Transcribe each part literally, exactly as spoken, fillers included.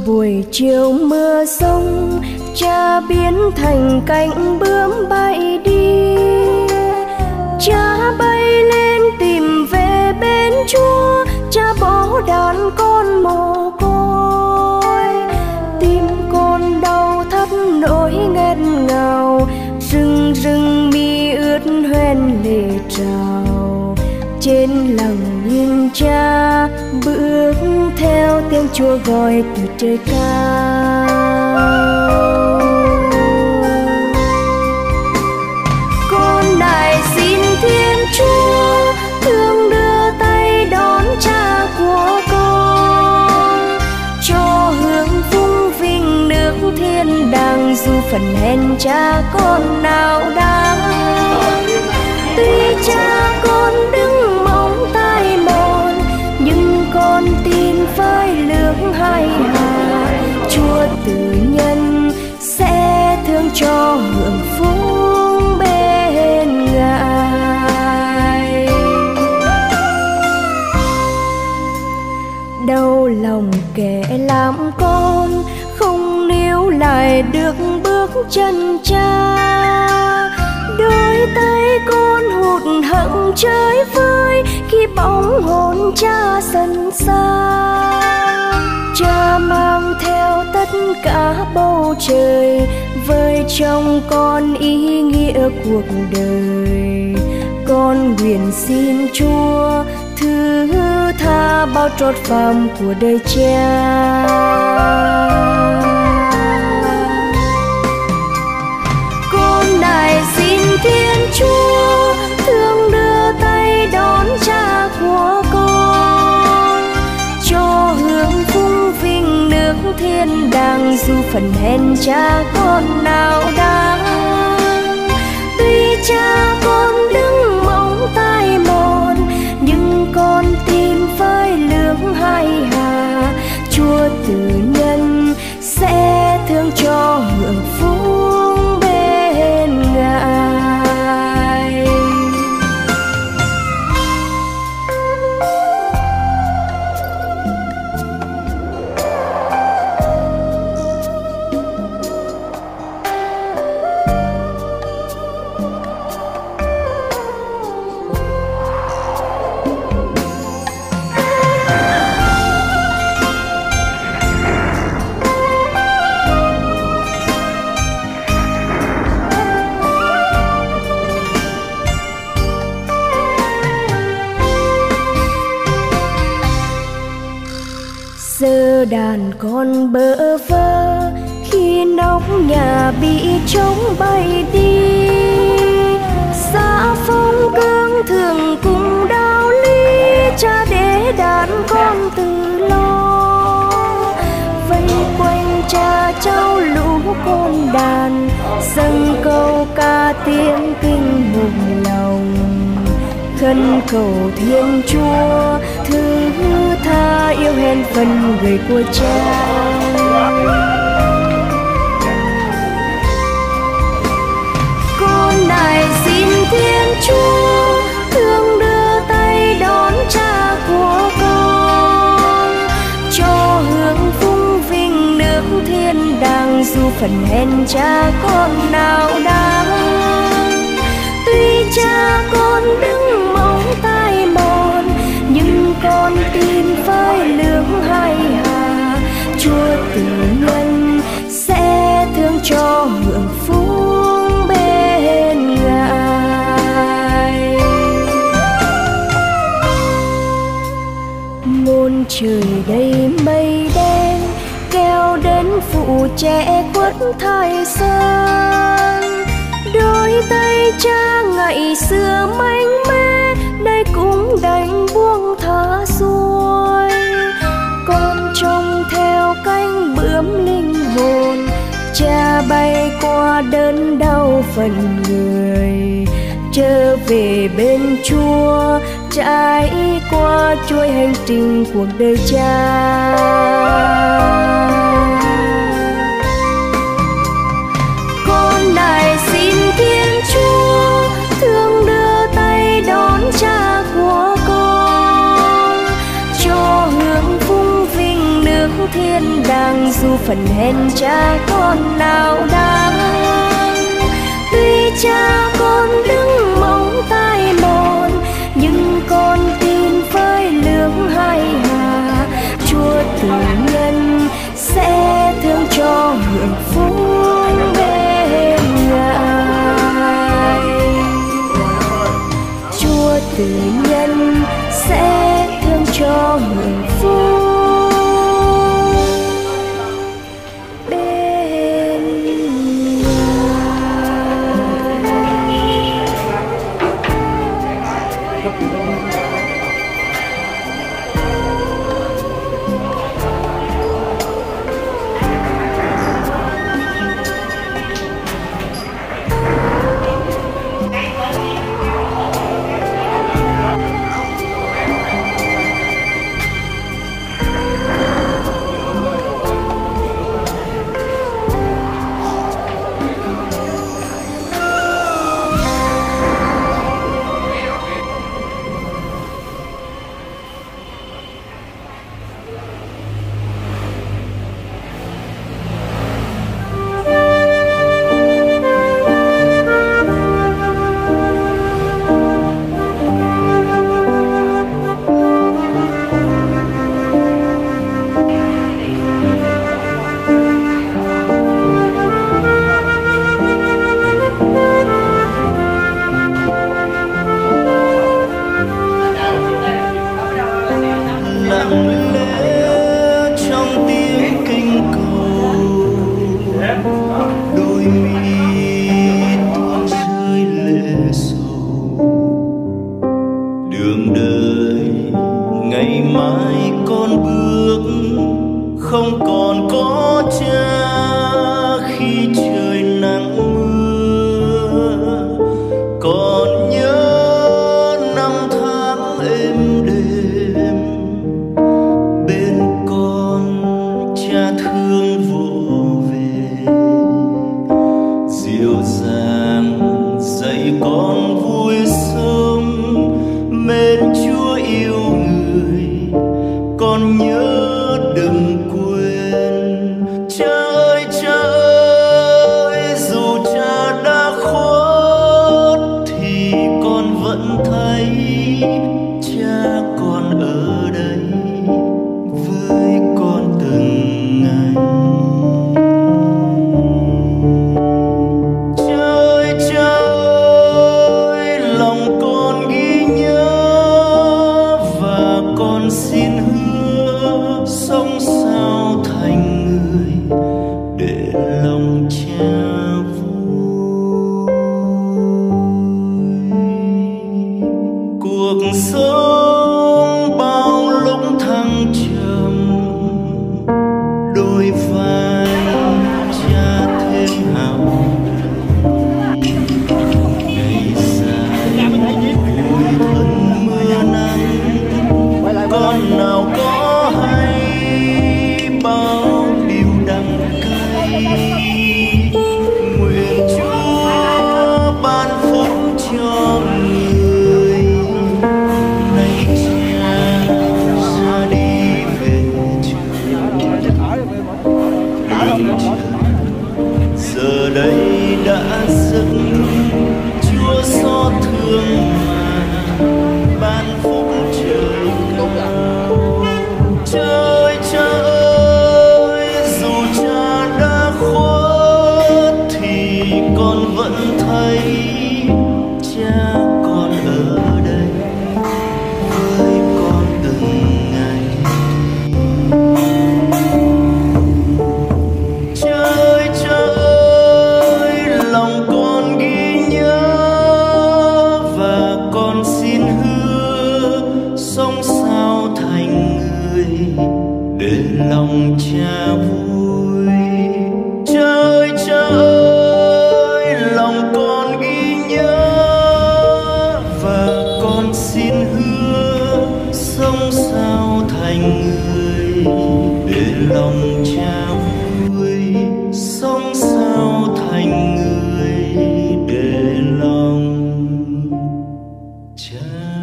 Buổi chiều mưa rông, cha biến thành cánh bướm bay đi. Cha bay lên tìm về bên Chúa, cha bỏ đàn con mồ côi. Tim con đau thắt nỗi nghẹn ngào, rưng rưng mi ướt hoen lệ trào. Trên lòng nhìn cha bước theo tiếng Chúa gọi từ trời cao. Con này xin Thiên Chúa thương đưa tay đón cha của con, cho hương vung vinh nước thiên đàng, dù phần hèn cha con nào đáng. Tuy cha con đứng mong tai mòn, nhưng con tin với lương hai hà, Chúa từ nhân sẽ thương cho hưởng phúc bên Ngài. Đau lòng kẻ làm con không níu lại được bước chân cha, đôi tay con hụt hẫng chơi vơi khi bóng hồn cha dần xa. Cha mang theo tất cả bầu trời, với trong con ý nghĩa cuộc đời. Con nguyện xin Chúa thứ tha bao trót phàm của đời cha. Con này xin Thiên Chúa thương đưa tay đón cha của con, cho hương vung vinh nước thiên đàng, dù phần hèn cha con nào đáng. Tuy cha con đứng mong tai mòn, nhưng con tin với lương hai hà, Chúa từ nhân sẽ thương cho hưởng phúc bên Ngài. Giờ đàn con bơ vơ khi nóc nhà bị trống bay đi, xa phong cương thường cùng đạo lý, cha để đàn con từ lo. Vây quanh cha cháu lũ con đàn, dâng câu ca tiếng kinh mùng lòng, khấn cầu Thiên Chúa thứ tha yêu hèn phần người của cha. Con này xin Thiên Chúa thương đưa tay đón cha của con, cho hương vung vinh nước thiên đàng, dù phần hèn cha con nào đáng. Tuy cha con đứng mong tai mòn, nhưng con tin với lương hai hà, Chúa từ nhân sẽ thương cho hưởng phúc bên Ngài. Muôn trời đầy mây đen kéo đến phụ che khuất thời gian, đôi tay cha ngày xưa manh mê nay cũng đành buông thả xuôi. Con trông theo cánh bướm linh hồn, cha bay qua đớn đau phần người, trở về bên Chúa trải qua chuỗi hành trình cuộc đời cha. Con này xin Thiên Chúa thương đưa tay đón cha của con, cho hương vung vinh nước thiên đàng, dù phần hèn cha con nào đáng. Tuy cha con đứng mong tai mòn, nhưng con tin với lương hai hà, Chúa từ nhân sẽ thương cho hưởng phúc bên Ngài. Chúa từ nhân sẽ thương cho hưởng phúc bên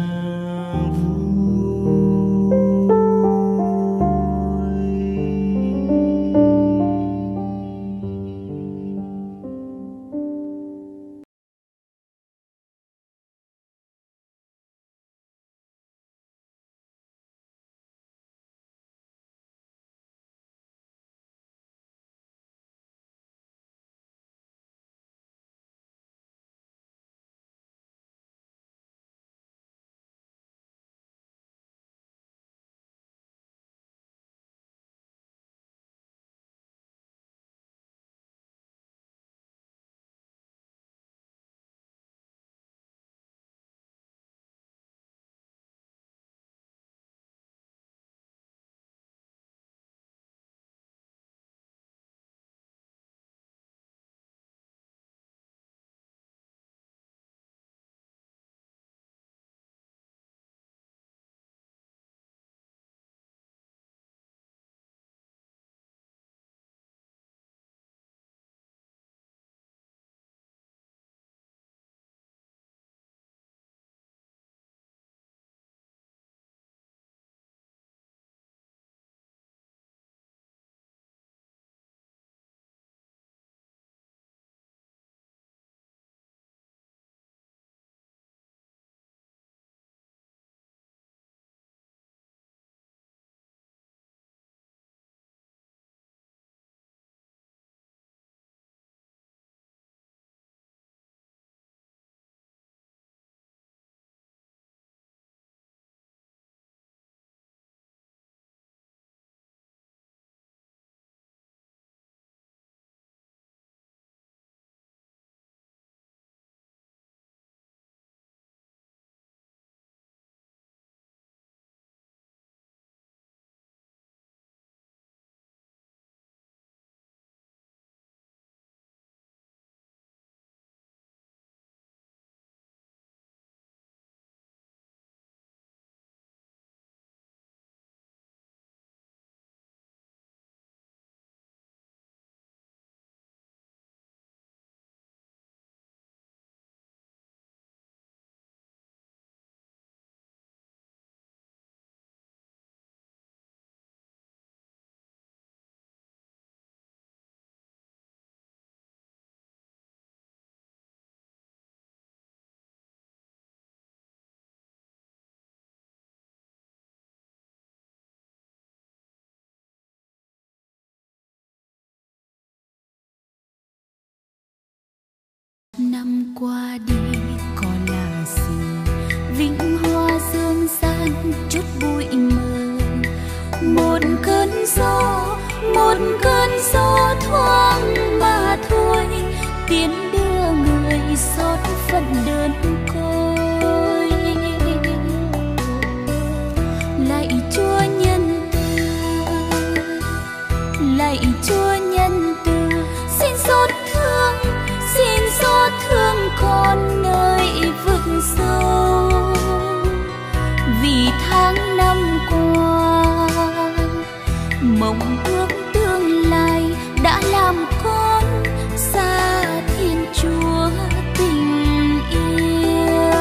cha vui. năm qua đi có là gì, vĩnh hoa dương gian chút bụi mờ. Một cơn gió, một cơn gió thoáng mà thôi, tiến đưa người xót phận đơn côi. Lạy Chúa nhân từ, lạy Chúa nhân từ, xin xót thương, xin xót thương con nơi vực sâu. Vì tháng năm qua mộng ước tương lai đã làm con xa Thiên Chúa tình yêu.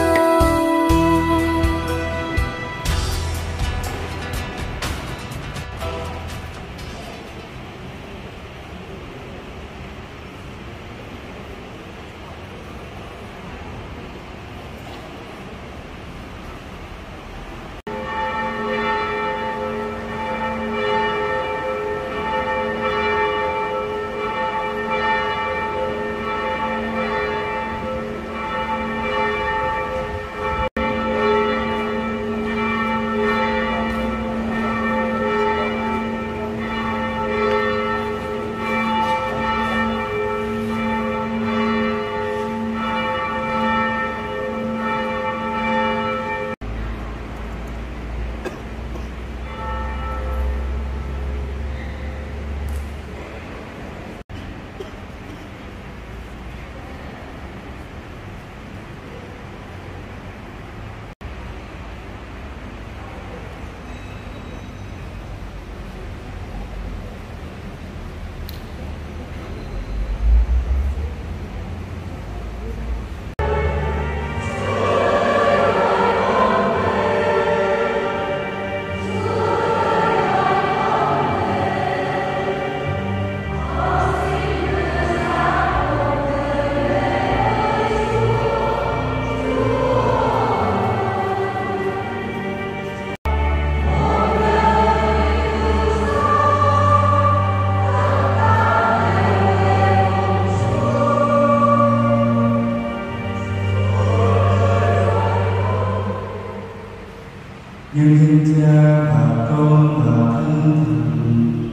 Nhân danh Cha và Con và Thánh Thần.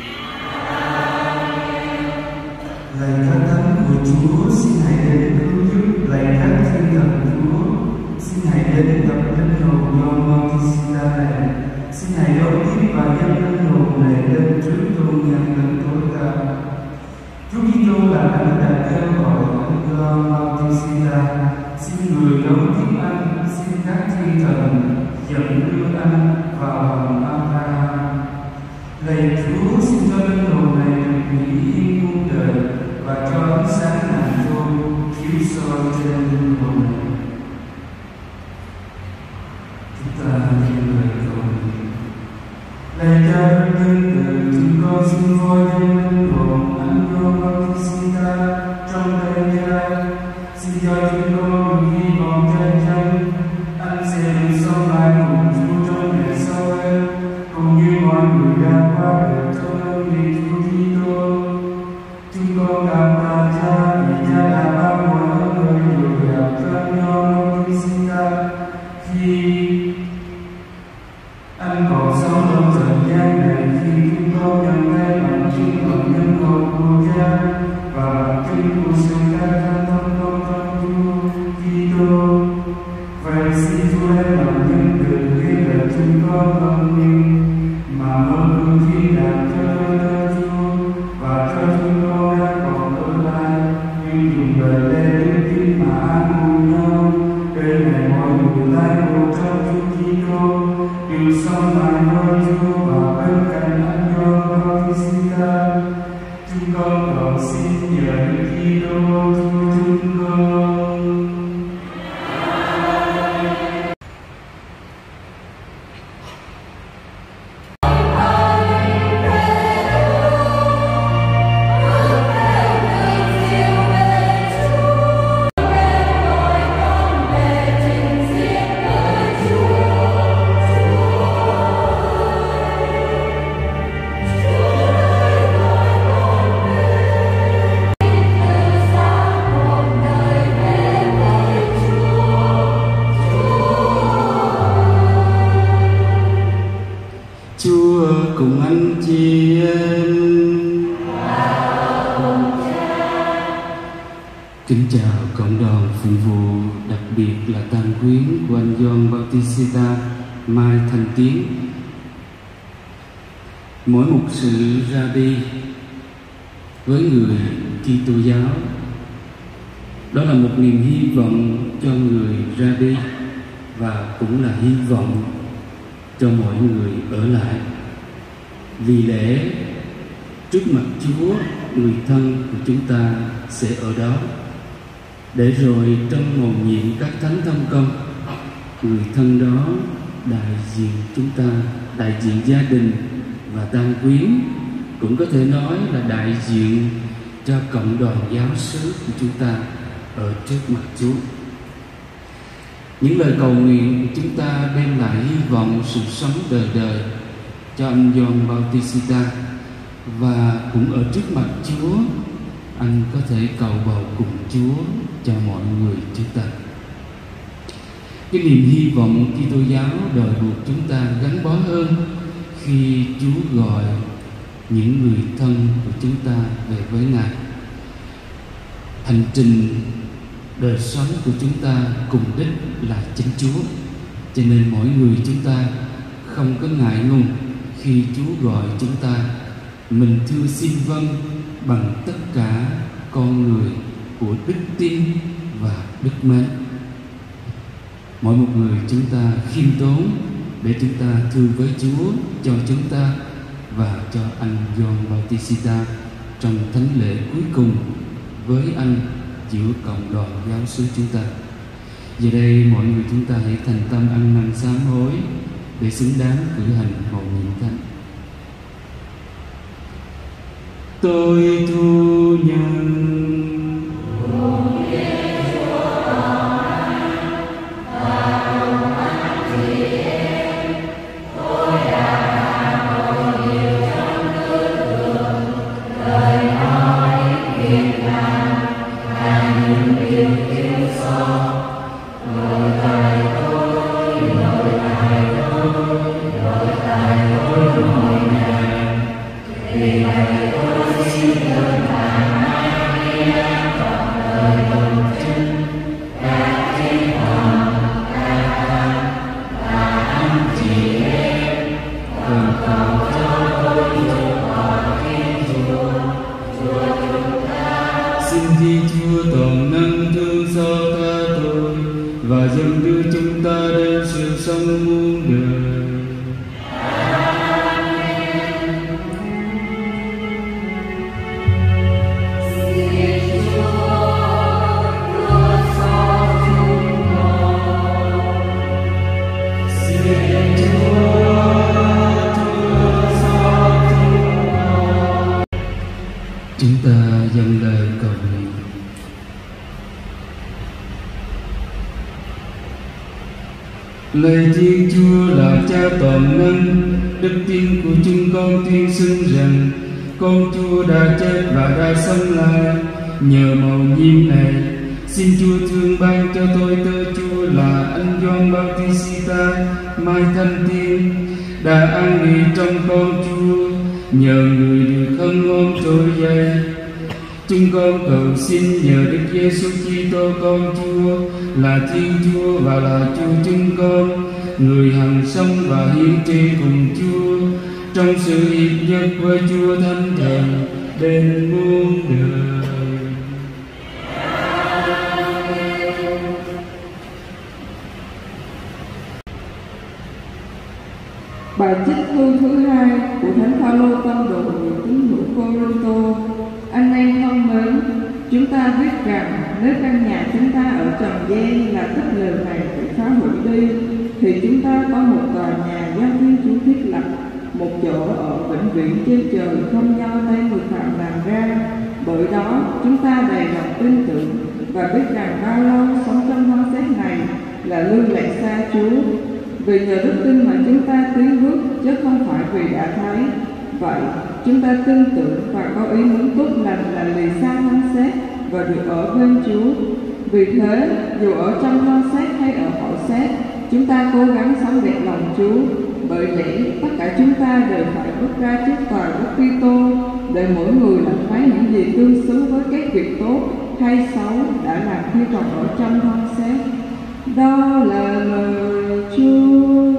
Lạy các thánh của Chúa, xin hãy đến cứu giúp. Lạy các thiên thần Chúa, xin hãy đến gặp linh hồn John Bautista này. Xin hãy đón tiếp và dâng linh hồn này lên trước tôn nhân đấng tối cao. Chúa Kitô là Đấng đã kêu gọi anh John Bautista. Xin người đón tiếp anh, xin các thiên thần dẫn đưa anh vào hầm Abraham. Lạy Chúa, xin cho linh hồn này được nghỉ yên muôn đời và cho ánh sáng ngàn thôi chiếu soi trên linh hồn này. Chúng ta như lời cầu nguyện. Lạy Cha nhân từ, chúng con xin voi lên linh hồn anh John Bautista trong tay Cha. Xin cho chúng con hy vọng chân chân anh sẽ được sống lại cùng Chúa trong ngày sau ấy, cũng như mọi người đã qua đời trong ơn vì Chúa Kitô. Chúng con cảm tạ Cha vì Cha đã ban mọi ơn người dồi dào cho John Bautista khi anh còn sống trong trần gian này, khi chúng con nhận thấy bằng chứng bằng nhân hồn của Cha và bằng chứng của sự ca thánh thông công trong Chúa Kitô. Vậy xin Chúa hãy lòng nhân từ khi là chúng con không nhưng mà mơ ước thiên đàng cho đôi thơ Chúa và cho chúng con đã còn tương lai, nhưng dùng đời lẽ đức tin mà an ủi nhau đến ngày mọi người lai một trong Chúa Kitô đều sống lại với Chúa và bên cạnh anh John Bautista. Chúng con cầu xin nhờ Đức Kitô Chúa chúng con. Hãy subscribe cho kênh Ghiền Mì Gõ để không bỏ lỡ Kính chào cộng đoàn phụng vụ, đặc biệt là tang quyến của anh Gioan Bautista Mai Thanh Tiến. Mỗi một sự ra đi với người Kitô giáo, đó là một niềm hy vọng cho người ra đi và cũng là hy vọng cho mọi người ở lại. Vì lẽ trước mặt Chúa, người thân của chúng ta sẽ ở đó, để rồi trong mầu nhiệm các thánh thông công, người thân đó đại diện chúng ta, đại diện gia đình và tang quyến, cũng có thể nói là đại diện cho cộng đoàn giáo xứ của chúng ta ở trước mặt Chúa. Những lời cầu nguyện của chúng ta đem lại hy vọng sự sống đời đời cho anh Gioan Bautista, và cũng ở trước mặt Chúa anh có thể cầu bầu cùng Chúa cho mọi người chúng ta. Cái niềm hy vọng Kitô giáo đòi buộc chúng ta gắn bó hơn khi Chúa gọi những người thân của chúng ta về với Ngài. Hành trình đời sống của chúng ta cùng đích là chính Chúa, cho nên mỗi người chúng ta không có ngại ngùng khi Chúa gọi chúng ta. Mình thưa xin vâng bằng tất cả con người của đức tin và đức mến. Mỗi một người chúng ta khiêm tốn để chúng ta thưa với Chúa cho chúng ta và cho anh Gioan Bautista trong thánh lễ cuối cùng với anh giữa cộng đoàn giáo xứ chúng ta. Giờ đây mọi người chúng ta hãy thành tâm ăn năn sám hối để xứng đáng cử hành mầu nhiệm thánh. Tôi thu nhận lạy Thiên Chúa là Cha toàn năng, đức tin của chúng con tuyên xưng rằng con Chúa đã chết và đã sống lại. Nhờ mầu nhiệm này, xin Chúa thương ban cho tôi tớ Chúa là anh Gioan Bautista Mai Thanh Tiến đã an nghỉ trong con Chúa, nhờ người được hân hoan trỗi dậy. Chúng con cầu xin nhờ Đức Giêsu Kitô con Chúa là Thiên Chúa và là Chúa chúng con, người hằng sống và hiến tri cùng Chúa trong sự hiệp nhất với Chúa Thánh Thần đến muôn đời. Bài trích thư thứ hai của Thánh Phaolô tông đồ người tín hữu Cô-rinh-tô. Anh em thân mến, chúng ta biết rằng nếu căn nhà chúng ta ở trần gian là tất lều này phải phá hủy đi, thì chúng ta có một tòa nhà do Thiên Chúa thiết lập, một chỗ ở vĩnh viễn trên trời không do tay người phạm làm ra. Bởi đó chúng ta đầy lòng tin tưởng và biết rằng bao lâu sống trong hóa xét này là lưu lạc xa Chúa. Vì nhờ đức tin mà chúng ta tiến bước, chứ không phải vì đã thấy. Vậy chúng ta tin tưởng và có ý muốn tốt lành là lìa xa hoang xét và được ở bên Chúa. Vì thế, dù ở trong hoang xét hay ở khỏi xét, chúng ta cố gắng sống đẹp lòng Chúa. Bởi lẽ tất cả chúng ta đều phải bước ra trước tòa Đức Kitô để mỗi người làm thấy những gì tương xứng với các việc tốt hay xấu đã làm khi còn ở trong thân xác. Đó là lời Chúa.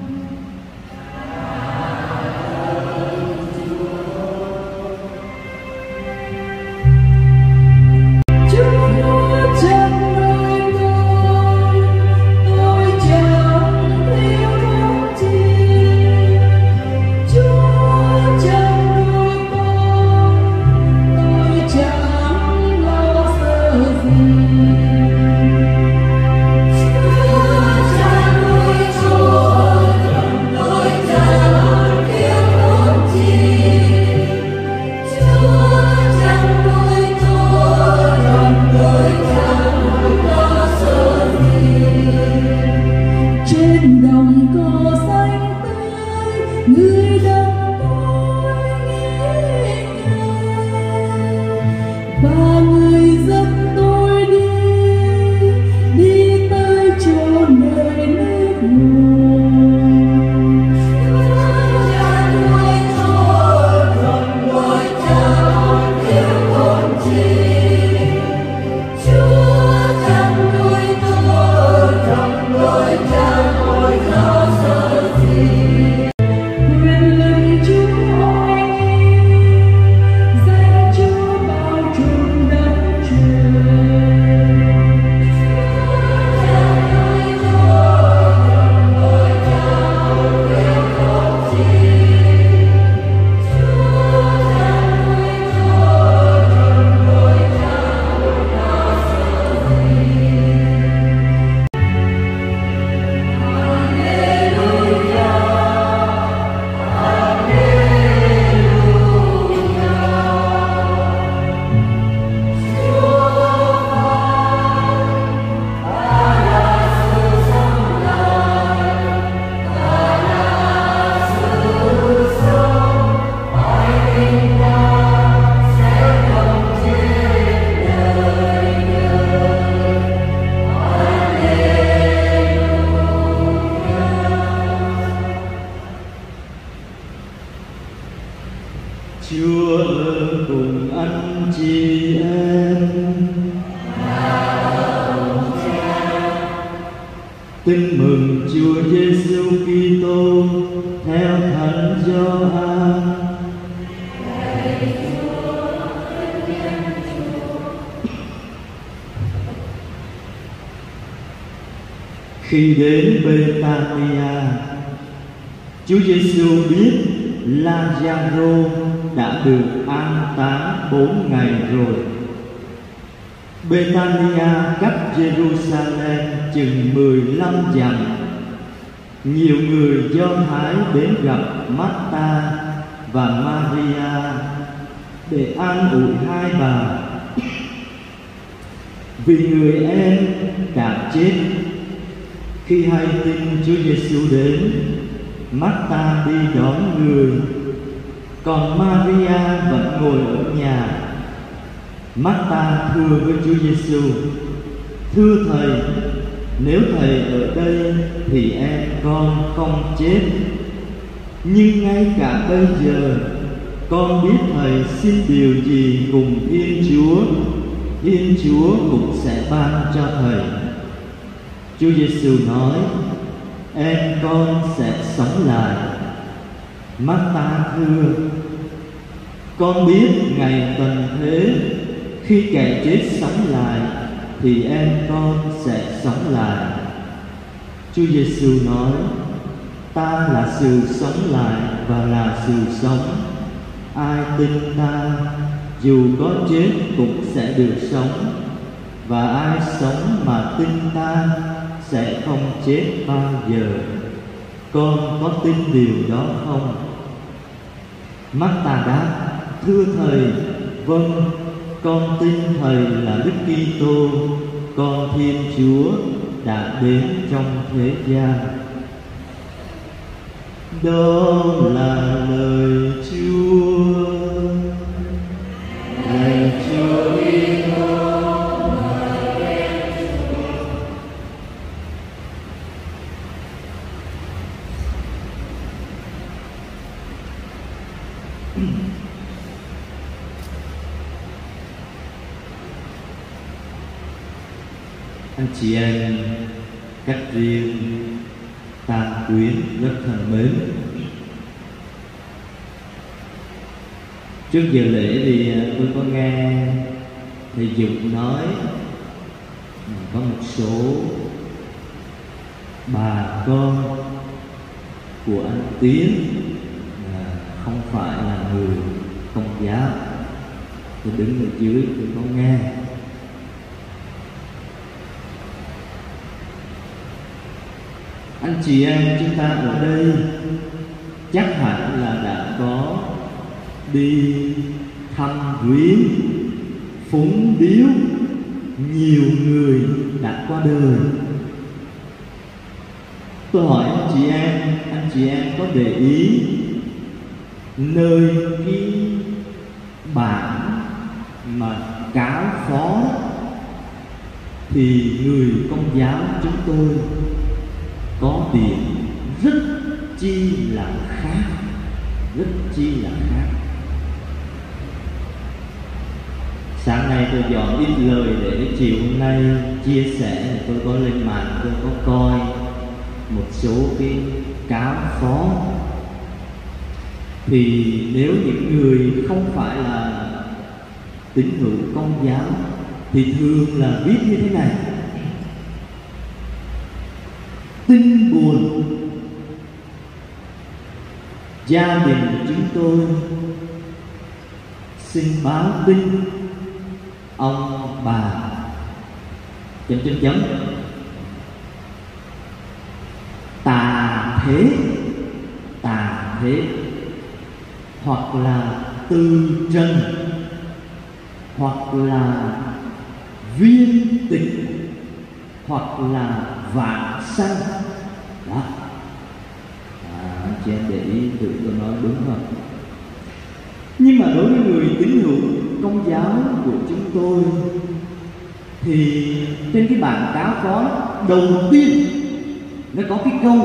Chúa ở cùng anh chị em. Tin mừng Chúa Giêsu Kitô theo Thánh Gioan. Khi đến Bethania, Chúa Giêsu biết Lazaro đã được an táng bốn ngày rồi. Bethania cách Jerusalem chừng mười lăm dặm. Nhiều người Do Thái đến gặp Marta và Maria để an ủi hai bà, vì người em đã chết. Khi hay tin Chúa Giêsu đến, Marta đi đón người, còn Maria vẫn ngồi ở nhà. Marta thưa với Chúa Giêsu: Thưa Thầy, nếu Thầy ở đây thì em con không chết. Nhưng ngay cả bây giờ con biết Thầy xin điều gì cùng Thiên Chúa, Thiên Chúa cũng sẽ ban cho Thầy. Chúa Giêsu nói: Em con sẽ sống lại. Marta thưa: Con biết ngày tận thế, khi kẻ chết sống lại thì em con sẽ sống lại. Chúa Giêsu nói: Ta là sự sống lại và là sự sống. Ai tin ta, dù có chết cũng sẽ được sống, và ai sống mà tin ta sẽ không chết bao giờ. Con có tin điều đó không? Marta đáp: Thưa Thầy, vâng, con tin Thầy là Đức Kitô, con Thiên Chúa đã đến trong thế gian. Đó là lời Chúa. Lạy Chúa Kitô. anh chị em cách riêng tam quyến rất thân mến. Trước giờ lễ thì tôi có nghe thầy Dục nói có một số bà con của anh Tiến không phải là người Công giáo. Tôi đứng ở dưới tôi có nghe. Anh chị em chúng ta ở đây chắc hẳn là đã có đi thăm viếng phúng điếu nhiều người đã qua đời. Tôi hỏi anh chị em, anh chị em có để ý nơi cái bảng mà cáo phó thì người Công giáo chúng tôi có điểm rất chi là khác, rất chi là khác. Sáng nay tôi dọn ít lời để chiều hôm nay chia sẻ, tôi có lên mạng tôi có coi một số cái cáo phó. Thì nếu những người không phải là tín hữu Công giáo thì thường là viết như thế này: tin buồn, gia đình chúng tôi xin báo tin ông bà chấm chấm chấm tà thế, tà thế, hoặc là từ trần, hoặc là viên tịch, hoặc là vạn sanh. Đó, à, chị em để ý tự tôi nói đúng không? Nhưng mà đối với người tín hữu Công giáo của chúng tôi thì trên cái bảng cáo phó đầu tiên nó có cái câu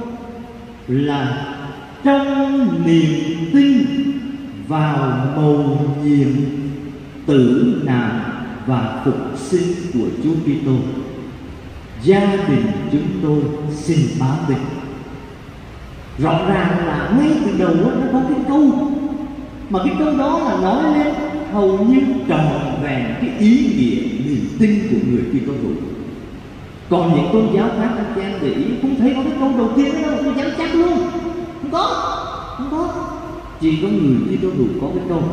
là trong niềm tin vào mầu nhiệm tử nạn và phục sinh của Chúa Kitô, gia đình chúng tôi xin báo tin. Rõ ràng là ngay từ đầu nó có cái câu, mà cái câu đó là nói lên hầu như trọn vẹn cái ý nghĩa niềm tin của người Kitô hữu. Còn những tôn giáo khác anh chị em để ý không thấy có cái câu đầu tiên đó đâu, tôi dám chắc luôn, không có, không có. Chỉ có người Kitô hữu có cái câu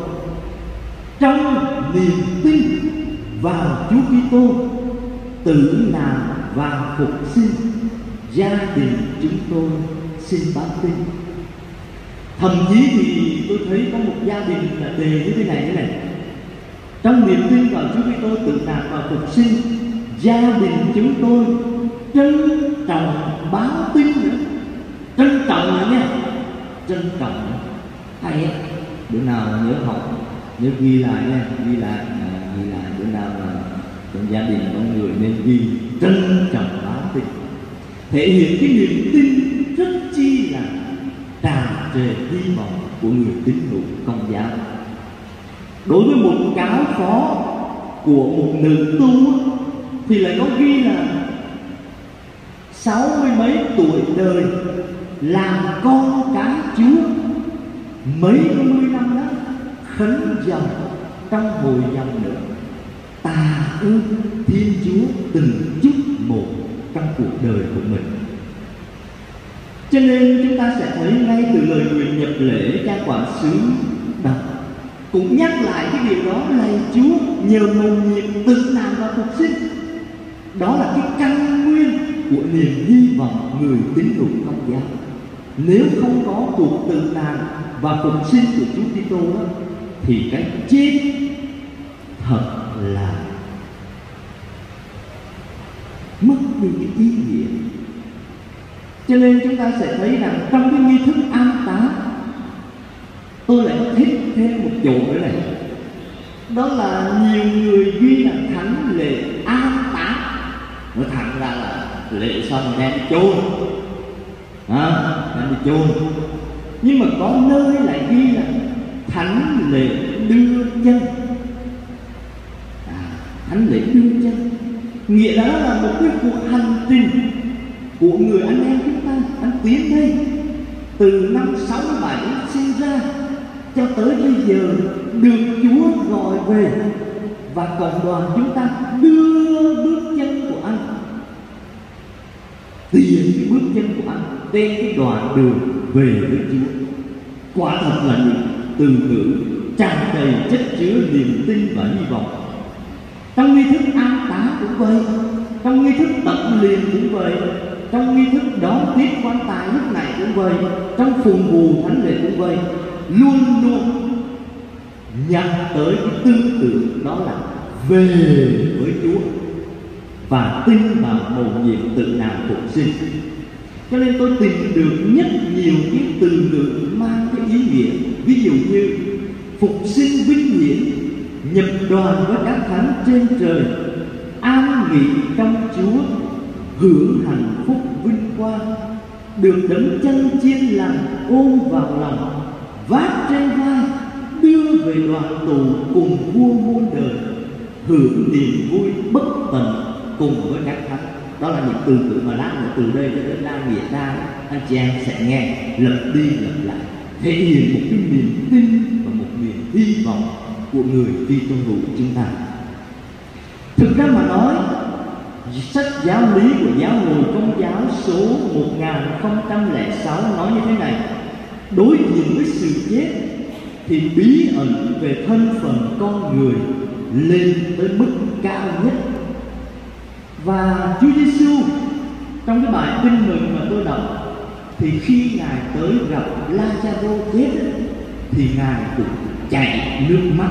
trong niềm tin vào Chúa Kitô, tử nạn và phục sinh, gia đình chúng tôi xin báo tin. Thậm chí thì tôi thấy có một gia đình là đề như thế này thế này: trong niềm tin vào Chúa Kitô, tử nạn và phục sinh, gia đình chúng tôi trân trọng báo tin nữa. Trân trọng nữa nha, trân trọng. Hay á, bữa nào nhớ học, nhớ ghi lại nha, ghi lại, à, ghi lại bữa nào là trong gia đình có người nên ghi trân trọng báo tin, thể hiện cái niềm tin rất chi là tràn trề hy vọng của người tín hữu Công giáo. Đối với một cáo phó của một nữ tu thì lại có ghi là sáu mươi mấy tuổi đời làm con cái Chúa, mấy mươi năm đó khấn dòng trong hồi dòng nữa, tạ ơn Thiên Chúa từng chút một trong cuộc đời của mình. Cho nên chúng ta sẽ thấy ngay từ lời nguyện nhập lễ, cha quản xứ đọc cũng nhắc lại cái điều đó: lạy Chúa, nhờ mầu nhiệm tử nạn và phục sinh. Đó là cái căn nguyên của niềm hy vọng người tín hữu Công giáo. Nếu không có cuộc tử nạn và phục sinh của Chúa Kitô thì cái chết thật là mất đi cái ý nghĩa. Cho nên chúng ta sẽ thấy rằng trong cái nghi thức an táng, tôi lại có thích thêm một chỗ nữa này, đó là nhiều người ghi là thánh lễ an táng. Nói thẳng ra là lễ xong rồi đem đi chôn, à, đem đi chôn. Nhưng mà có nơi lại ghi là thánh lễ đưa chân, à, thánh lễ đưa chân. Nghĩa đó là một cái cuộc hành trình của người anh em chúng ta anh Tiến đây, từ năm sáu mươi bảy sinh ra cho tới bây giờ được Chúa gọi về, và cộng đoàn chúng ta đưa bước chân của anh, tiền cái bước chân của anh trên cái đoạn đường về với Chúa. Quả thật là những từ ngữ tràn đầy chất chứa niềm tin và hy vọng. Trong nghi thức an táng cũng vậy, trong nghi thức tập liền cũng vậy, trong nghi thức đón tiếp quan tài lúc này cũng vậy, trong phụng bù thánh lễ cũng vậy, luôn luôn nhắc tới cái tư tưởng đó là về với Chúa và tin vào mầu nhiệm tự nào phục sinh. Cho nên tôi tìm được rất nhiều cái từ ngữ mang cái ý nghĩa, ví dụ như phục sinh vinh hiển, nhập đoàn với các thánh trên trời, an nghỉ trong Chúa, hưởng hạnh phúc vinh quang, được đấng chân chiên lành ôm vào lòng, vác trên vai, đưa về đoàn tù cùng vua muôn đời, hưởng niềm vui bất tận cùng với các thánh. Đó là những từ ngữ mà lát nữa từ đây cho đến La Nghĩa ra anh chị em sẽ nghe lặp đi lặp lại, thể hiện một cái niềm tin và một niềm hy vọng của người Kitô hữu của chúng ta. Thực ra mà nói, sách giáo lý của giáo hội Công giáo số một nghìn không trăm lẻ sáu nói như thế này: đối diện với sự chết thì bí ẩn về thân phận con người lên tới mức cao nhất. Và Chúa Giêsu trong cái bài tin mừng mà tôi đọc, thì khi Ngài tới gặp Lazaro chết thì Ngài cũng chảy nước mắt,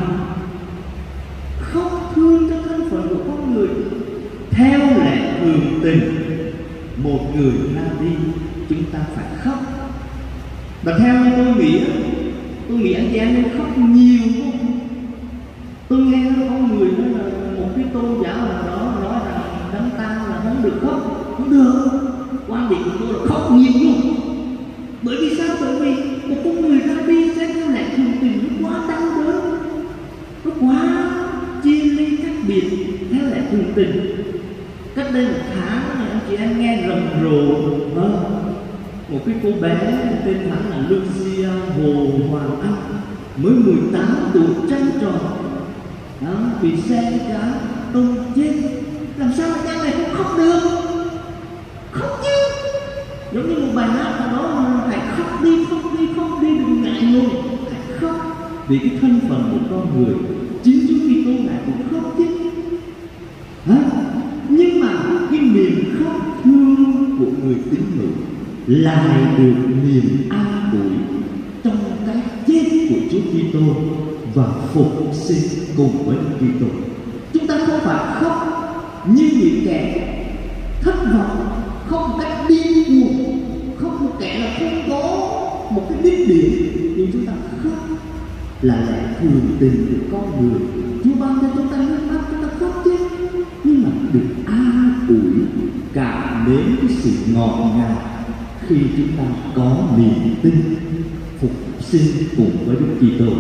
khóc thương cho thân phận của con người. Theo lẽ thường tình, một người ra đi chúng ta phải khóc. Và theo như tôi nghĩ, tôi nghĩ anh chị em nên khóc nhiều không? Tôi nghe có người nói là một cái tôn giáo nào đó nói rằng đám tang là không được khóc. Không được. Quan điểm của tôi là khóc nhiều luôn. Bởi vì sao? Bởi vì một con người ra đi sẽ theo lẽ thường tình nó quá đau đớn, nó quá chia ly cách biệt theo lẽ thường tình. Cách đây một tháng này, anh chị em nghe rầm rộ, vâng, một cái cô bé tên hắn là Lucia Hồ Hoàng Anh, mới mười tám tuổi trăng tròn, đó, bị xe cá tông chết. Làm sao mà cha này không khóc được? Khóc chứ. Giống như một bài hát nào đó mà phải khóc đi, khóc đi, khóc đi, đừng ngại ngùng, phải khóc vì cái thân phận của con người. Chính Chúa Kitô Ngài cũng khóc chứ. Hả? Nhưng mà cái niềm khóc thương của người tín hữu lại được niềm an ủi trong cái chết của Chúa Kitô và phục sinh cùng với Kitô. Chúng ta không phải khóc như những kẻ thất vọng, không một cách điên cuồng, không một kẻ là không có một cái đích điểm, nhưng chúng ta khóc là lẽ thường tình của con người. Chúa ban cho chúng ta nước mắt, chúng ta khóc chứ, nhưng mà được an ủi cảm đến cái sự ngọt ngào khi chúng ta có niềm tin phục sinh cùng với Đức Kitô.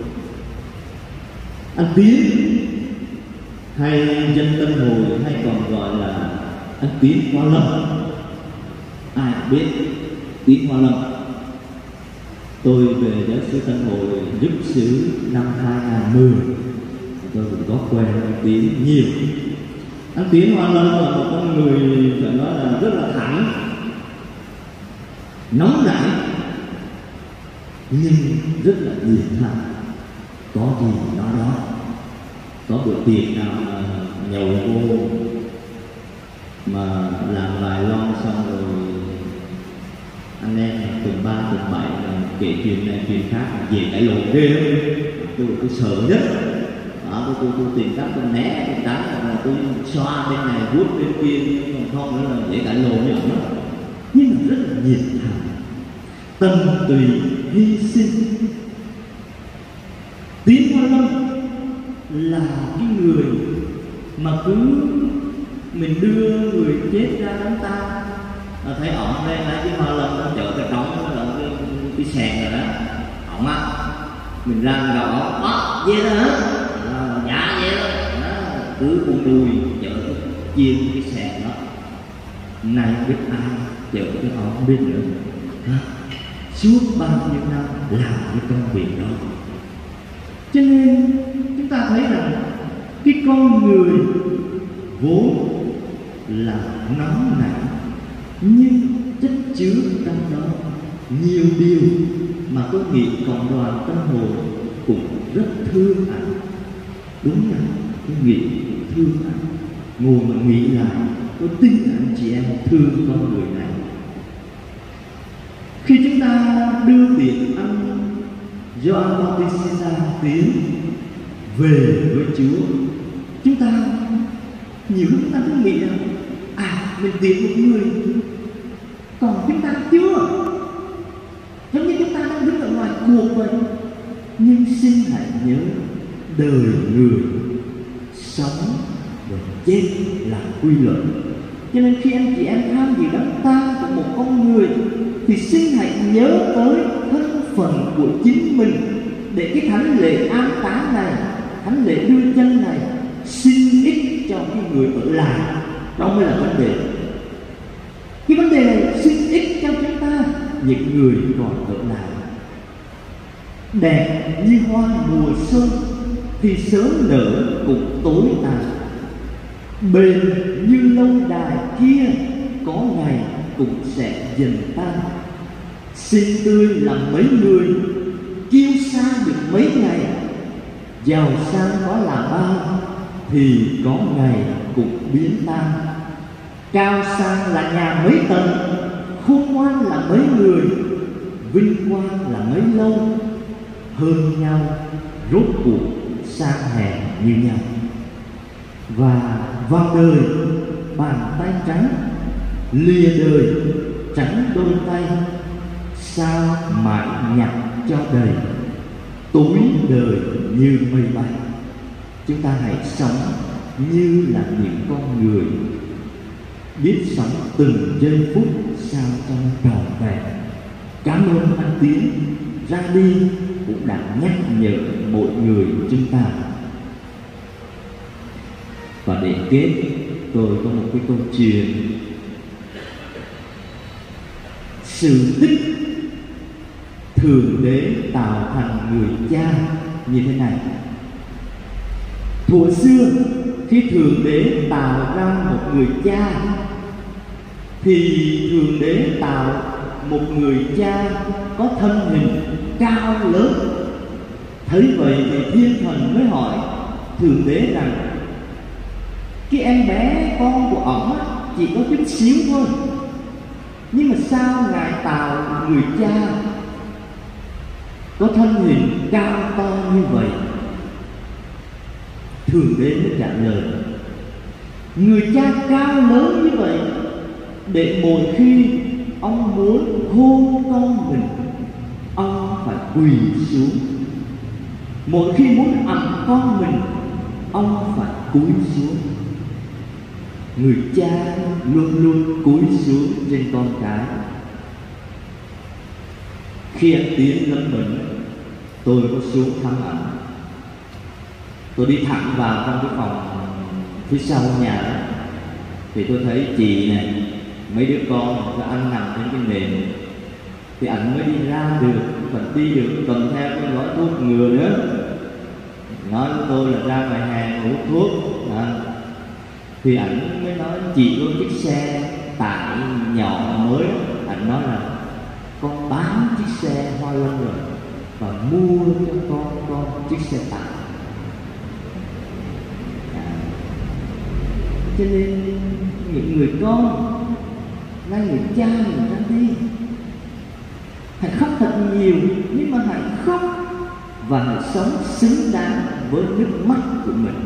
Anh Tiến hay dân Tân Hồi hay còn gọi là anh Tiến Hoa Lâm, ai biết Tiến Hoa Lâm. Tôi về giáo xứ Tân Hồi giúp xứ năm hai nghìn mười, tôi cũng có quen anh Tiến nhiều. Anh Tiến Hoa Lâm là một con người phải nói là rất là thẳng, nóng nảy, nhưng rất là nhiệt thành, có gì nói đó. Có bữa tiệc nào mà nhậu vô mà làm vài lon xong rồi anh em tuần ba tuần bảy kể chuyện này chuyện khác về cãi lộn ghê lắm. Tôi tôi sợ nhất. Đó, tôi, tôi, tôi tìm cách tôi né tôi đánh rồi tôi xoa bên này vuốt bên kia, còn không nữa là dễ cãi lộn với ổng đó. Nhưng mà rất là nhiệt thành, tâm tùy hy sinh. Tiến Hoa Lâm là cái người mà cứ mình đưa người chết ra đám tang, thấy ổng đây là cái Hoa Lâm nó chở cái trống đó là cái, cái sàn rồi đó, ổng á mình ra mình gặp ổng, á về đó hả? À, dạ vậy đó, đó cứ buông đùi chở chiên cái xe đó, nay không biết ai chở cho họ không biết nữa. Hả? Suốt bao nhiêu năm làm cái công việc đó. Cho nên chúng ta thấy rằng cái con người vốn là nóng nảy, nhưng chất chứa trong đó nhiều điều mà tôi nghĩ cộng đoàn tâm hồn cũng rất thương ảnh. Đúng là tôi nghĩ thương ảnh. Ngồi mà nghĩ lại, tôi tin anh chị em thương con người này. Khi chúng ta đưa tiền ăn Gioan Bautista tiến về với Chúa, chúng ta nhiều lúc chúng ta cứ nghĩ rằng à mình tiến một người, còn chúng ta chưa, giống như chúng ta đang đứng ở ngoài cuộc vậy. Nhưng xin hãy nhớ, đời người sống và chết là quy luật. Cho nên khi anh chị em tham dự đám tang của một con người thì xin hãy nhớ tới thân phận của chính mình, để cái thánh lễ an táng này, thánh lễ đưa chân này xin ích cho cái người ở lại. Đó mới là vấn đề. Cái vấn đề này xin ích cho chúng ta, những người còn ở lại. Đẹp như hoa mùa xuân thì sớm nở cũng tối tàn, bền như lâu đài kia có ngày cũng sẽ dần tan. Xinh tươi làm mấy người, kiêu sa được mấy ngày, giàu sang có là bao thì có ngày cũng biến tan. Cao sang là nhà mấy tầng, khôn ngoan là mấy người, vinh quang là mấy lâu, hơn nhau rốt cuộc sang hèn như nhau. Và vào đời bàn tay trắng, lìa đời trắng đôi tay, sao mãi nhặt cho đầy, túi đời như mây bay. Chúng ta hãy sống như là những con người biết sống từng giây phút sao cho nó trọn vẹn. Cảm ơn anh Tiến ra đi cũng đã nhắc nhở mỗi người chúng ta. Và để kết, tôi có một cái câu chuyện sự tích Thượng Đế tạo thành người cha như thế này. Thuở xưa khi Thượng Đế tạo ra một người cha thì Thượng Đế tạo một người cha có thân hình cao lớn. Thấy vậy thì thiên thần mới hỏi Thượng Đế rằng cái em bé con của ổng chỉ có chút xíu thôi, nhưng mà sao Ngài tạo người cha có thân hình cao to như vậy? Thượng Đế mới trả lời: người cha cao lớn như vậy để mỗi khi ông muốn hôn con mình, ông phải quỳ xuống. Mỗi khi muốn ẵm con mình, ông phải cúi xuống. Người cha luôn luôn cúi xuống trên con cái. Khi anh Tiến lâm bệnh, tôi có xuống thăm ảnh. Tôi đi thẳng vào trong cái phòng phía sau nhà đó, thì tôi thấy chị này, mấy đứa con các anh nằm trên cái nệm, thì ảnh mới đi ra được, vẫn đi được, cầm theo cái gói thuốc ngừa nữa. Nói với tôi là ra ngoài hàng hút thuốc à. Thì ảnh mới nói chị có chiếc xe tải nhỏ mới. Ảnh nói là con bán chiếc xe Hoa Lâm rồi và mua cho con con chiếc xe tải à. Cho nên những người con ngay người cha người ta đi, hãy khóc thật nhiều, nhưng mà hãy khóc và hãy sống xứng đáng với nước mắt của mình.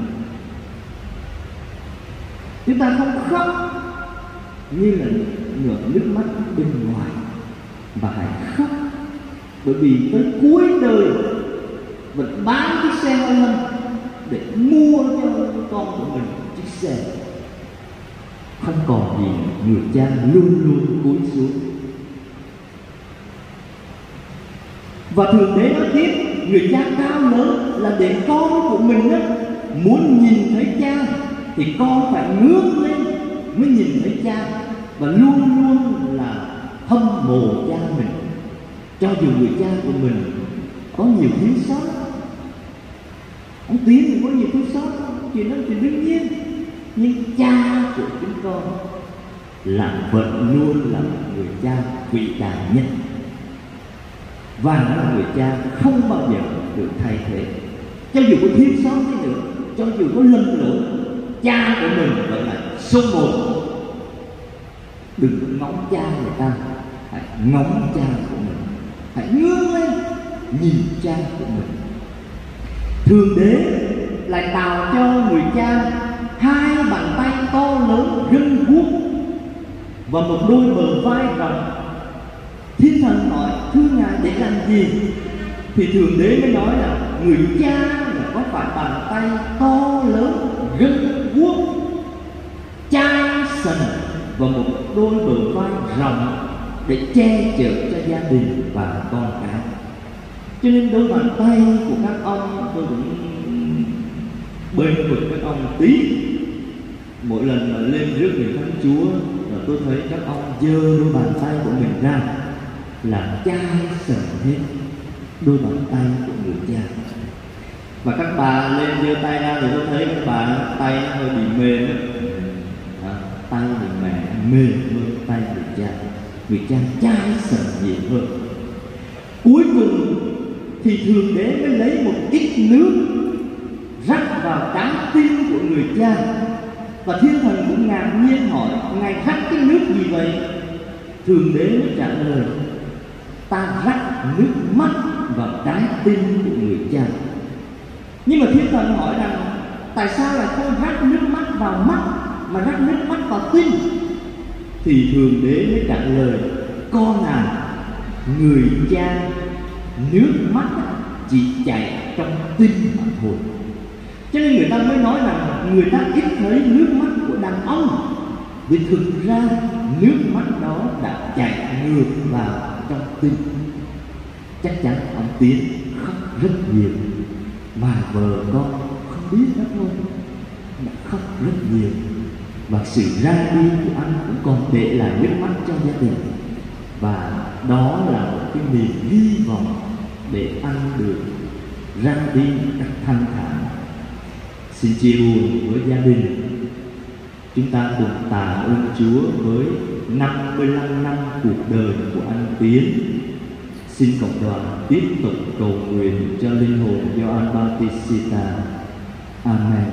Chúng ta không khóc như là ngược nước mắt bên ngoài, và hãy khóc bởi vì tới cuối đời vẫn bán chiếc xe Hoa Lâm để mua cho con của mình chiếc xe. Không còn gì, người cha luôn luôn cúi xuống. Và Thượng Đế nói tiếp, người cha cao lớn là để con của mình đó muốn nhìn thấy cha thì con phải ngước lên mới nhìn thấy cha, và luôn luôn là hâm mộ cha mình. Cho dù người cha của mình có nhiều thiếu sót, ông Tiến thì có nhiều thiếu sót, chuyện đó thì đương nhiên, nhưng cha của chúng con là vẫn luôn là một người cha vĩ đại nhất, và nó là người cha không bao giờ được thay thế. Cho dù có thiếu sót đi nữa, cho dù có lầm lỗi, cha của mình vẫn là số một. Đừng ngóng cha người ta, hãy ngóng cha của mình, hãy ngước lên nhìn cha của mình. Thượng Đế lại tạo cho người cha hai bàn tay to lớn gân guốc và một đôi bờ vai rộng. Thiên Thần hỏi thưa Ngài để làm gì? Thì Thượng Đế mới nói là người cha là có phải bàn tay to lớn gân guốc, chai sần và một đôi bờ vai rộng để che chở cho gia đình và con cái. Cho nên đôi bàn tay của các ông tôi cũng bên vực các ông tí. Mỗi lần mà lên rước người Thánh Chúa là tôi thấy các ông giơ đôi bàn tay của mình ra là chai sần hết đôi bàn tay của người cha. Và các bà lên giơ tay ra thì tôi thấy các bà tay nó hơi bị mềm, à, tay bị mẹ mềm hơn tay người cha. Người cha chai sần nhiều hơn. Cuối cùng thì Thượng Đế mới lấy một ít nước rắc vào trái tim của người cha. Và Thiên Thần cũng ngạc nhiên hỏi Ngài rắc cái nước gì vậy? Thượng Đế mới trả lời ta rắc nước mắt vào trái tim của người cha. Nhưng mà Thiên Thần hỏi rằng tại sao lại không rắc nước mắt vào mắt mà rắc nước mắt vào tim? Thì Thượng Đế mới trả lời con à, người cha nước mắt chỉ chảy trong tim mà thôi. Cho nên người ta mới nói rằng người ta ít thấy nước mắt của đàn ông, vì thực ra nước mắt đó đã chảy ngược vào trong tim. Chắc chắn ông Tiến khóc rất nhiều, mà vợ con không biết đó thôi, mà khóc rất nhiều. Và sự ra đi của anh cũng còn để lại nước mắt cho gia đình. Và đó là một cái niềm hy vọng để anh được ra đi cách thanh thản. Xin chia buồn với gia đình. Chúng ta cùng tạ ơn Chúa với năm mươi lăm năm cuộc đời của anh Tiến. Xin cộng đoàn tiếp tục cầu nguyện cho linh hồn Gioan Bautista. Amen.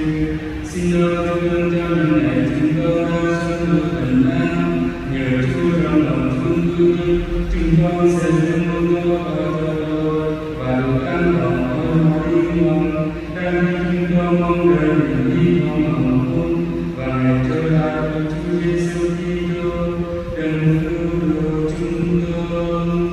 xin Chúa thương cho những ngày chúng con đang sống được bình an, nhờ Chúa trong lòng thương yêu, chúng con sẽ luôn luôn có ở đời và được an toàn ở mọi ngon, đang chúng con mong đợi niềm hy vọng hồng ôn và ngày trở lại của Chúa Giêsu Kitô, đấng cứu độ chúng con.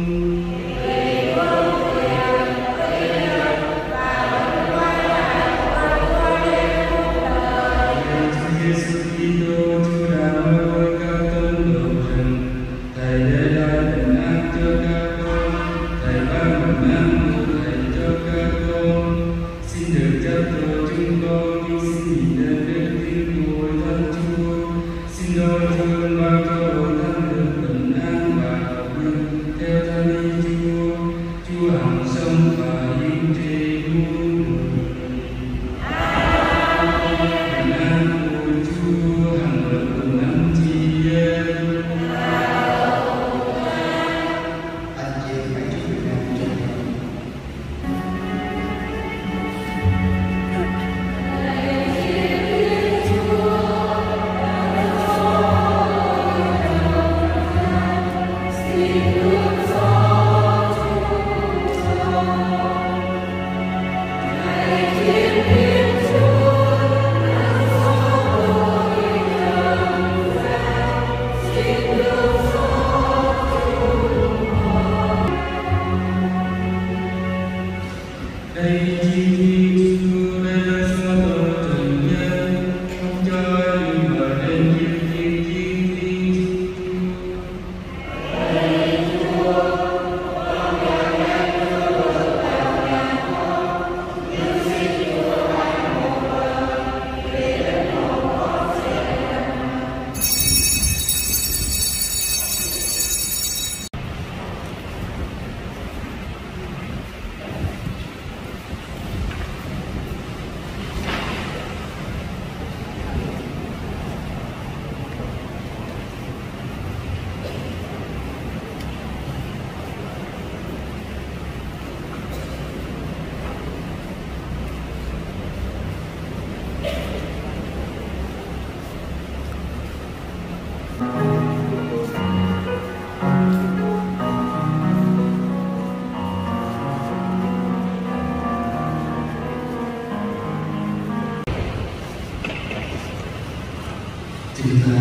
Chúng ta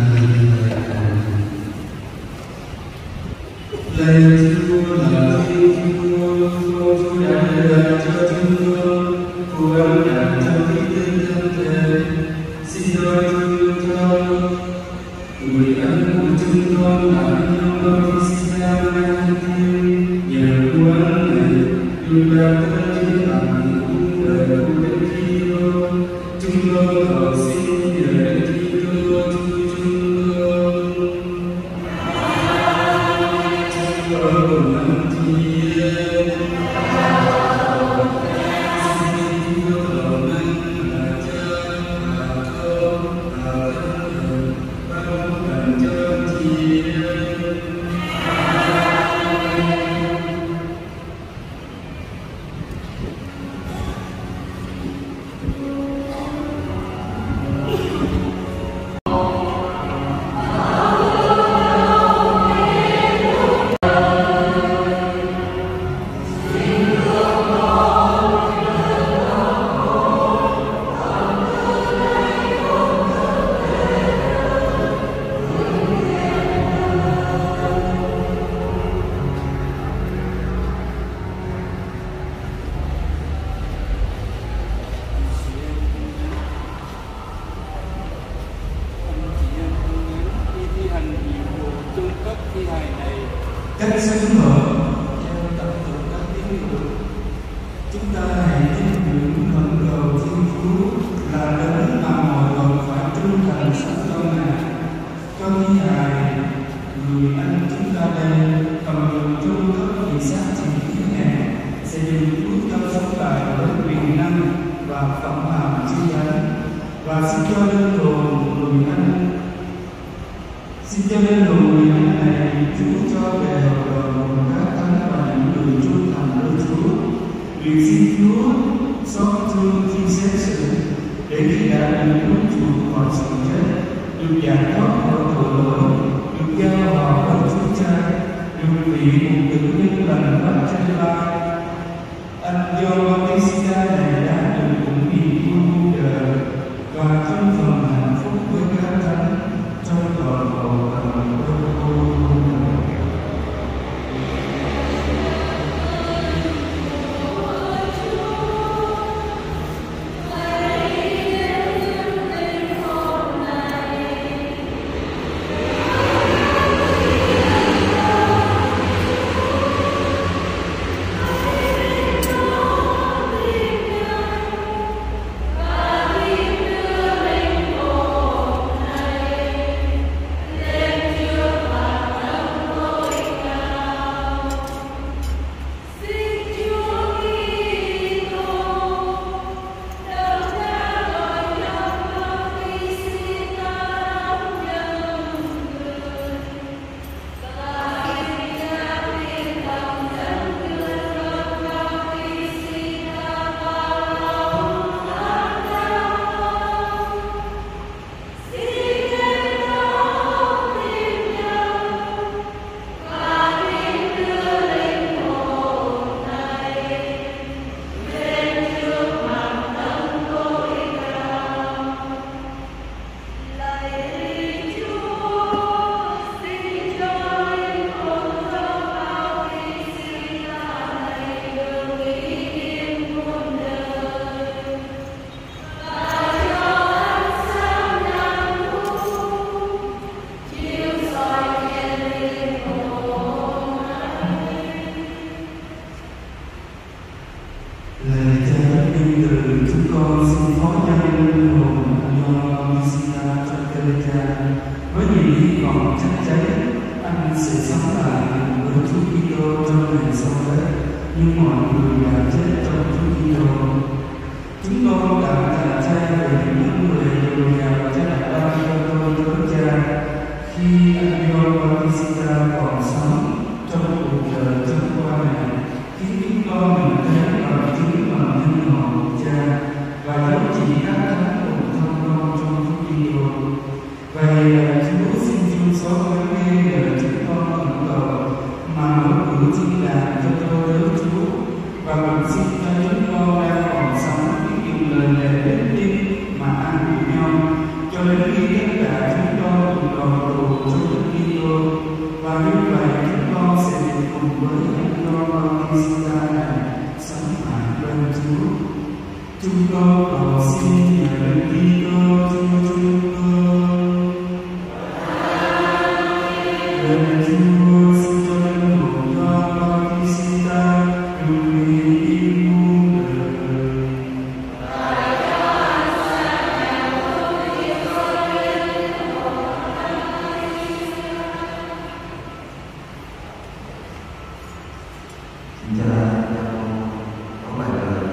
lạy Chúa là Thiên Chúa, Chúa đã dạy cho chúng con, Chúa đã cho ký tên thân thể, xin đôi thương cho người anh của chúng con là nhân đôi xin ra mang thiên, nhờ của anh này người đã có chữ tặng cuộc đời của Đức Kitô, chúng con cầu xin nhờ Đức Kitô Chúa chúng con. Cách sống mở theo tập tục các tín đồ, chúng ta hãy tin tưởng ngẩng đầu Thiên Chúa là đấng mà mọi người phải trung thành sống cho Ngài. Cho thi hài người anh chúng ta đây cầm đường trung cấp vì xác chỉ thiên Ngài sẽ dùng thuốc cho sống lại với quyền năng và phẩm hàm chi thánh, và xin cho linh hồn người anh xin cho linh hồn người anh này Chúa cho về hợp đồng các thánh và những người trung thành với Chúa. Nguyện xin Chúa xót thương khi xét xử để khi đã được cứu chuộc khỏi sự chết, được giải thoát khỏi tội lỗi, được giao hòa với Chúa Cha, được vị một tự nhân lành lắm trên vai. Anh Gioan Bautista này đã được cũng niềm vui muôn đời và trong phần hạnh phúc với các thánh trong toàn cầu và đôi cô muôn đời. Lời cha nhân từ chúng con xin phó nhân linh hồn Gioan Bautista cho cơ cha với niềm hy vọng chắc chắn anh sẽ sống lại với Chúa Kitô trong ngày sau đấy như mọi người đã chết trong Chúa Kitô. Chúng con đã tạ cha về những người dồi dào cha đã ban cho tôi với cha khi anh Gioan Bautista còn sống trong cuộc đời trôi qua này, khiến chúng con mình thấy và chứng bằng nhân hồn cha và dấu chỉ các thánh cùng thông công trong Chúa Kitô. Vậy là Chúa xin chung số với nghe lời chúng con khẩn cầu mà mở cửa thiên đàng cho tôi tới Chúa, và cũng xin cho chúng con đang còn sống biết dùng lời lẽ đức tin mà an ủi nhau cho đến khi tất cả chúng con cùng đoàn tù trong Đức Kitô, và như vậy chúng con sẽ được cùng với anh Gioan Bautista này sống mãi bên Chúa. Chúng con cầu xin nhờ Đức Kitô Chúa chúng con. Lời Chúa xin cho linh hồn Gioan Bautista được bình yên muôn đời. Xin chào có bài lời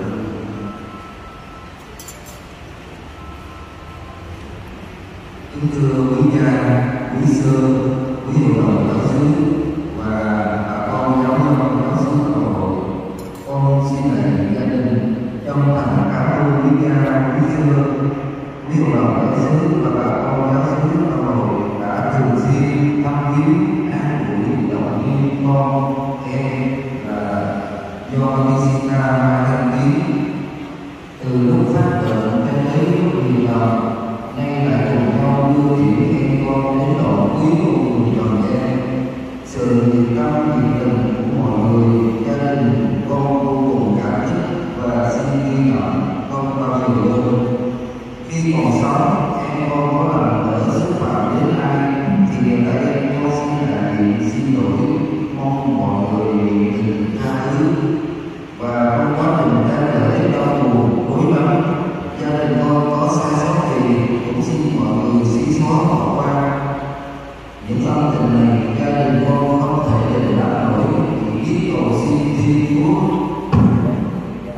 kính thưa quý cha, quý sư, quý hội đồng giáo xứ và bà con giáo dân giáo xứ cầu hội. Con xin lạy gia đình trong thành cảm ơn quý cha, quý sư, quý hội đồng giáo xứ và bà con giáo xứ cầu hội đã thường xuyên thăm viếng an ủi động viên con em và Gioan Bautista Mai Thanh Tiến từ lúc phát bệnh cho tới lúc vì lòng, nay lại cùng nhau đưa chuyện em con đến đoạn cuối cùng tròn gian. Sự nhiệt tâm nhiệt tình của mọi người, gia đình con vô cùng cảm kích và xin ghi nhận không bao giờ quên. Khi còn sống, em con có lần lỡ xúc phạm đến ai thì hiện tại em con xin lại xin lỗi, mong mọi người đừng tha thứ. Và trong quá trình ra lễ đau buồn hối lỗi, gia đình con có sai sót gì cũng xin mọi người suy xóa bỏ qua. Những tâm tình này gia đình con không thể đền đáp nổi, chỉ biết cầu xin Thiên Chúa.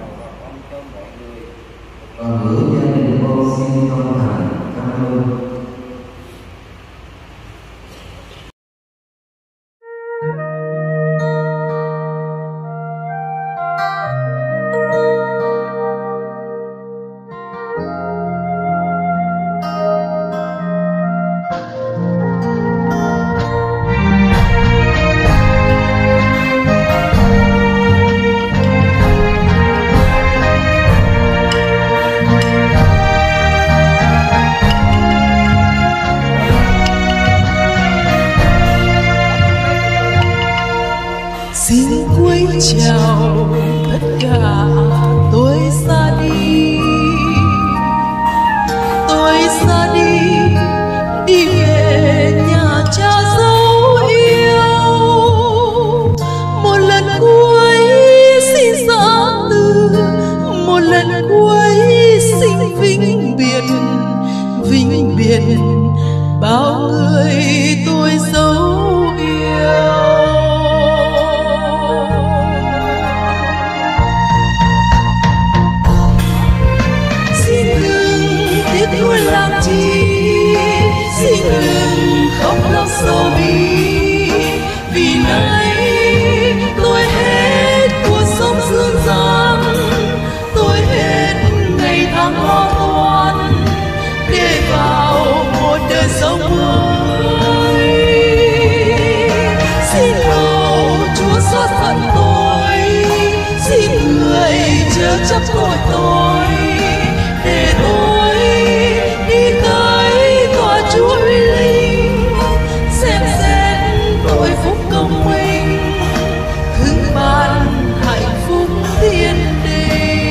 Và nữa gia đình con xin chân thành cảm ơn. biệt bao người tôi dấu yêu. Xin đừng tiếc nuối làm chi, xin đừng khóc lóc sầu bi, vì nay tôi hết cuộc sống dương gian, tôi hết ngày tháng lo toan để vào một đời sống mới. Xin cầu Chúa xót phận tôi, xin người chớ chấp tội tôi, để tôi đi tới tòa Chúa uy linh, xem xét tội phúc công minh, hưng ban hạnh phúc thiên đình.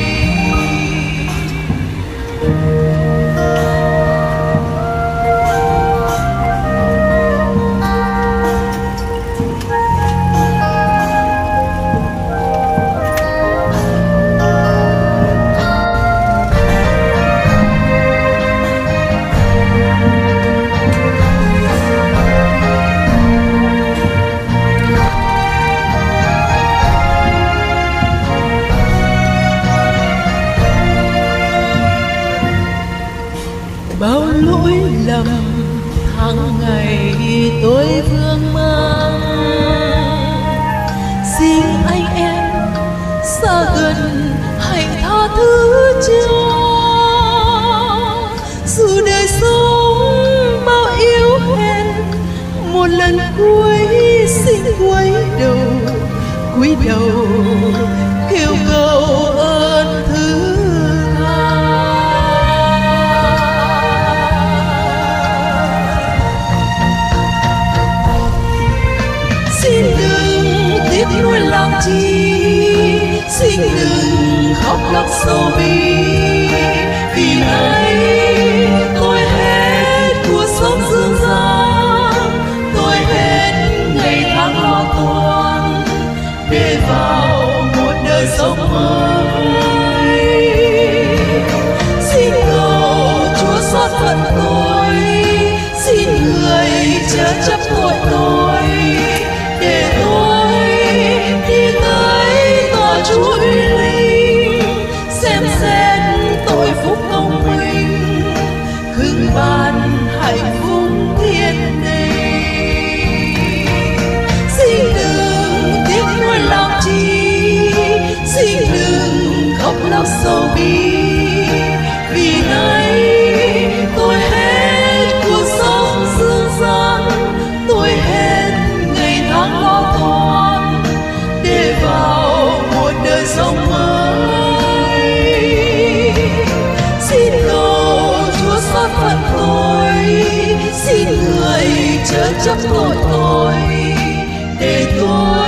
Bao lỗi lầm tháng ngày tôi vương mang, xin anh em xa gần hãy tha thứ cho. Dù đời sống bao yếu hèn, một lần cuối xin cúi đầu, cúi đầu kêu cầu ơn thứ tha. Xin đừng tiếc nuối làm chi, xin đừng khóc lóc sầu bi, vì nay tôi hết cuộc sống dương gian, tôi hết ngày tháng lo toan để vào một đời sống mới. Xin cầu Chúa xót phận tôi, xin người chớ chấp tội tôi, để tôi đi tới tòa Chúa uy linh, xem xét tội phúc công minh, hưng ban hạnh phúc thiên đình. Xin đừng tiếc nuối làm chi, xin đừng khóc lóc sầu bi, vì nay tôi hết cuộc sống dương gian, tôi hết ngày tháng lo toan để vào một đời sống mới. Xin cầu Chúa xót phận tôi, xin người chớ chấp tội tôi, để tôi